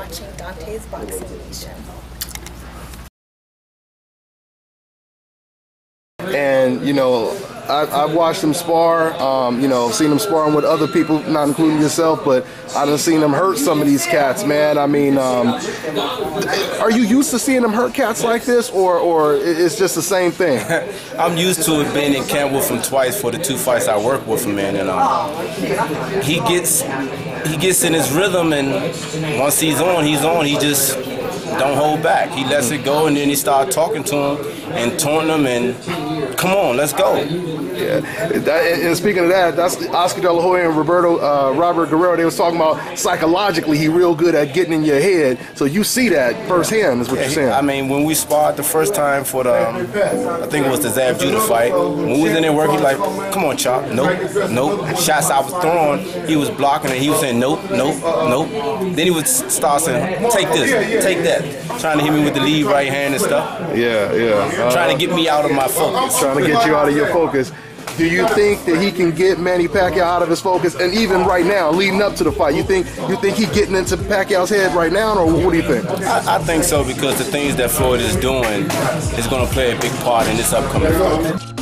watching Dante's Boxing Nation. And, you know, I've watched him spar, you know, seen him sparring with other people, not including yourself, but I done seen him hurt some of these cats, man. I mean, are you used to seeing him hurt cats like this, or it's just the same thing? I'm used to it, being in camp with him twice for the 2 fights I worked with him, man. And he gets in his rhythm, and once he's on, he just don't hold back. He lets it go, and then he starts talking to him and taunting him, and come on, let's go. Yeah, and speaking of that, that's Oscar De La Hoya and Robert Guerrero. They was talking about psychologically he real good at getting in your head. So you see that firsthand, is what you're saying. I mean, when we sparred the first time for the, I think it was the Zab Judah fight, when we was in there working, like, come on, Chop, nope, nope. Shots I was throwing, he was blocking, and he was saying nope, nope, nope. Then he would start saying, take this, take that, trying to hit me with the lead right hand and stuff. Yeah, yeah. Trying to get me out of my focus. Trying to get you out of your focus. Do you think that he can get Manny Pacquiao out of his focus? And even right now, leading up to the fight, you think he's getting into Pacquiao's head right now, or what do you think? I think so, because the things that Floyd is doing is going to play a big part in this upcoming fight.